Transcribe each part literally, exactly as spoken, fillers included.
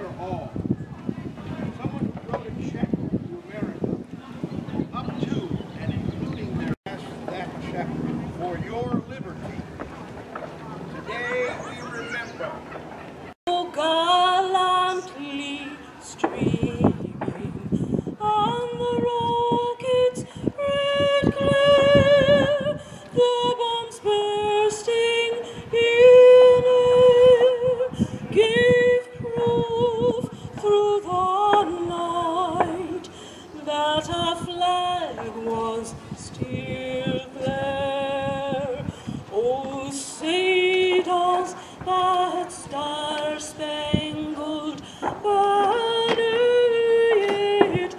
Taylor Hall, someone who wrote a check to America, up to and including their ask that check for your liberty. Today we remember. Oh, gallantly streaming on the rocket's red glare, the bombs bursting in air gave proof through the night that our flag was still there. Oh, say does that star-spangled banner yet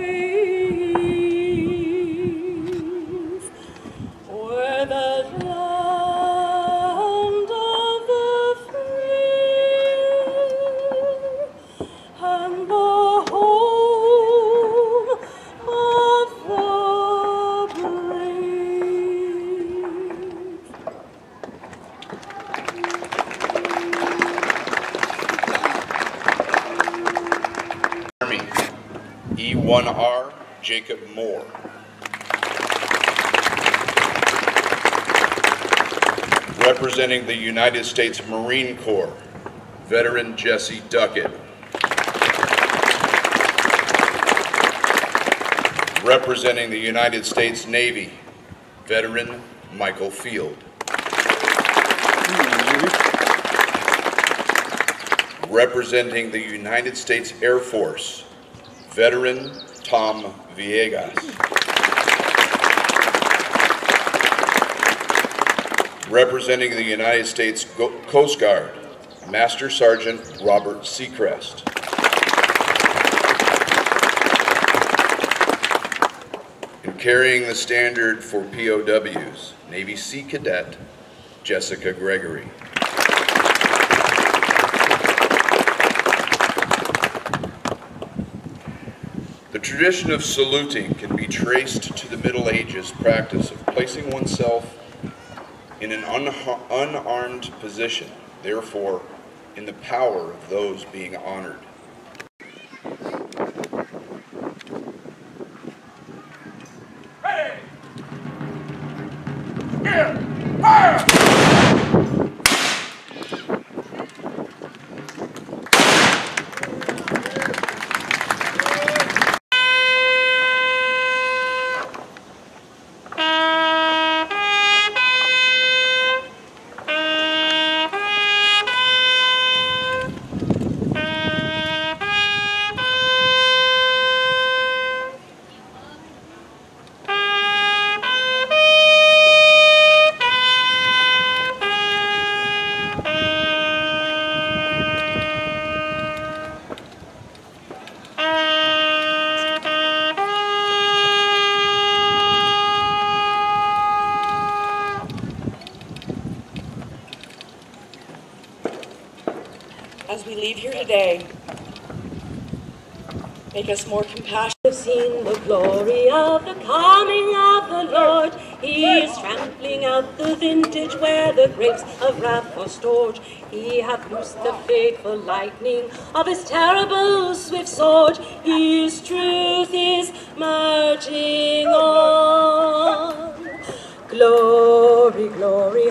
wave o'er the land of the free and the home of the brave. Army, E one R, Jacob Moore. Representing the United States Marine Corps, veteran Jesse Duckett. Representing the United States Navy, veteran Michael Field. Representing the United States Air Force, veteran Tom Villegas. Representing the United States Coast Guard, Master Sergeant Robert Seacrest. And carrying the standard for P O Ws, Navy Sea Cadet Jessica Gregory. The tradition of saluting can be traced to the Middle Ages practice of placing oneself in an unarmed position, therefore in the power of those being honored. Ready! Here! Fire! As we leave here today, make us more compassionate. We've seen the glory of the coming of the Lord. He is trampling out the vintage where the grapes of wrath are stored. He hath loosed the fateful lightning of his terrible swift sword. His truth is marching on. Glory, glory,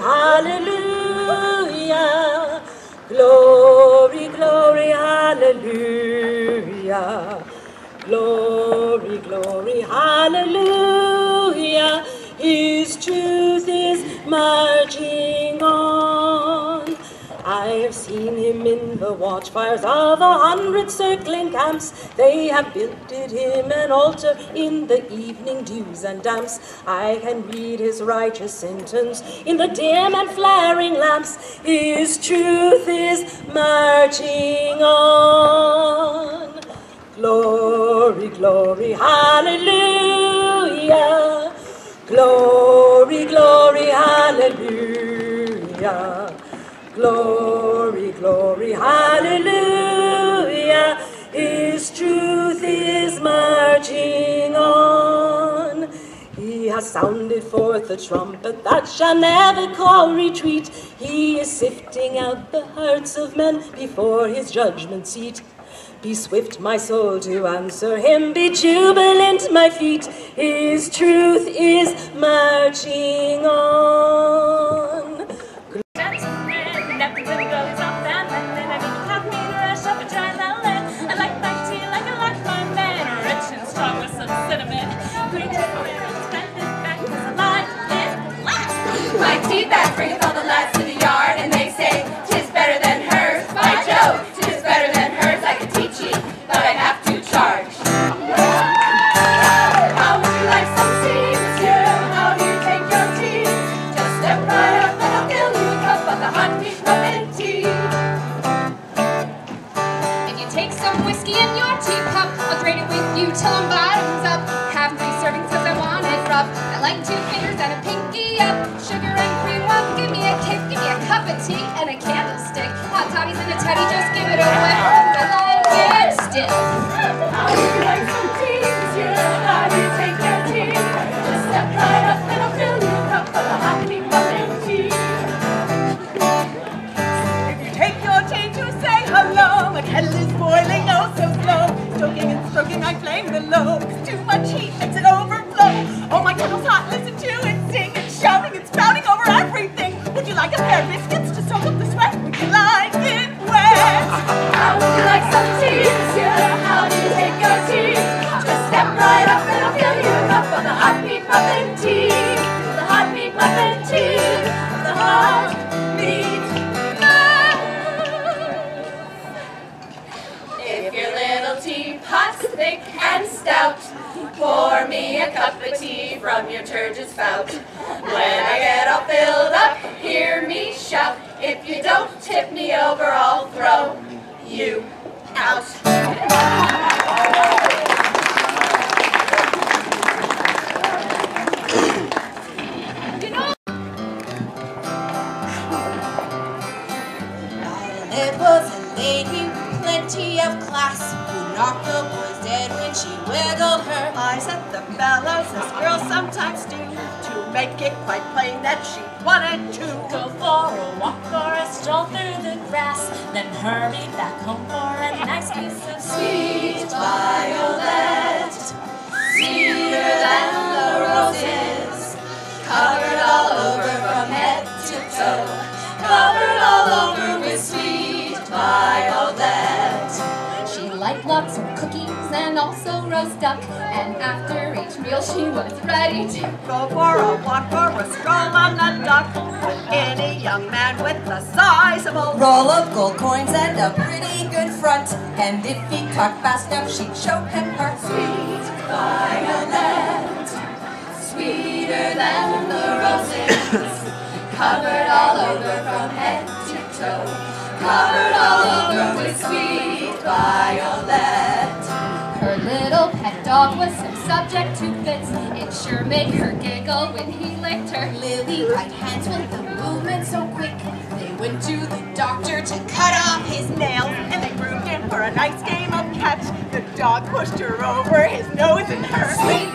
hallelujah. Glory, glory, hallelujah. Glory, glory, hallelujah. His truth is marching on. I have seen him in the watchfires of a hundred circling camps. They have builded him an altar in the evening dews and damps. I can read his righteous sentence in the dim and flaring lamps. His truth is marching on. Glory, glory, hallelujah. Glory, glory, hallelujah. Glory, glory, hallelujah. His truth is marching on. He has sounded forth the trumpet that shall never call retreat. He is sifting out the hearts of men before his judgment seat. Be swift, my soul, to answer him. Be jubilant, my feet. His truth is marching on. Gentlemen, at the windows of that land, and I need to have me to rush up and try that land. I like my tea like I like my man, rich and strong with some cinnamon. Green tea for it, stand it back, 'cause I like it black. My tea bag brings all the lads to the yard, and they say, "'Tis better than hers." By Jove, 'tis better than hers. I could teach you, but I'd have to charge. How would you like some tea, monsieur? How do you take your tea? Just step right up and I'll fill you a cup of the hot meat muffin tea. If you take some whiskey in your teacup, I'll drain it with you till I'm bottoms up. Have three servings 'cause I want it rough. I like two fingers and a pinky up. Sugar and cream, well, give me a kick. Give me a cup of tea and a candlestick. Hot toddies and a teddy, just give it a whip. I like it stiff. How would you like some tea, monsieur? How do you take your tea? Just step right up and I'll fill you a cup of the hot meat muffin tea. If you take your tea to say hello, the kettle is boiling oh so slow. Stoking and stroking, I flame below. 'Cause too much heat makes it overflow. Oh, my kettle's hot, listen to it sing. It's shouting, it's spouting over everything. Would you like a pair of biscuits to soak up the sweat? Would you like it wet? How would you like some tea, monsieur? How do you take your tea? Just step right up and I'll fill you a cup of the hot meat muffin tea. The hot meat muffin tea. The hot meat muffin. If your little teapot's thick and stout, pour me a cup of tea from your turgid spout. When I get all filled up, hear me shout. If you don't tip me over, I'll throw you out. You know, It was a lady with plenty of class who knocked the boys dead when she wiggled her eyes at the fellows as girls sometimes do, to make it quite plain that she wanted to go for a walk or a stroll through the grass, then hurry back home for a nice piece of Sweet violet, sweeter than the roses, covered all over from head to toe, covered all over with sweet violet. She liked lots of cookies and also roast duck, and after each meal she was ready to go for a walk or a stroll on the dock with any young man with a sizable roll of gold coins and a pretty good front. And if he talked fast enough, she'd show him her Sweet violet, sweeter than the roses, covered all over from head to toe, covered all over with sweet violet. Her little pet dog was so subject to fits, it sure made her giggle when he licked her. lily white hands with the movement so quick. They went to the doctor to cut off his nails, and they groomed him for a nice game of catch. The dog pushed her over his nose and her Sweet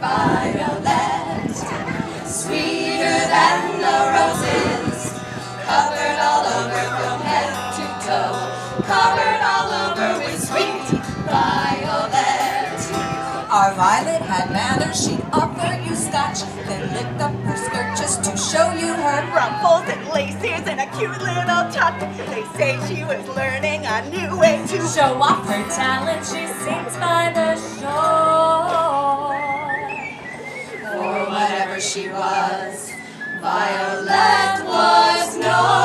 violet, sweeter than the roses, covered all over from head to toe, covered all over with sweet violet. Our Violet had manners, she'd offer you scotch, then lift up her skirt just to show you her ruffles and laces and a cute little tuck. They say she was learning a new way to Show off her talent, she sings by the shore. For whatever she was, Violet was known.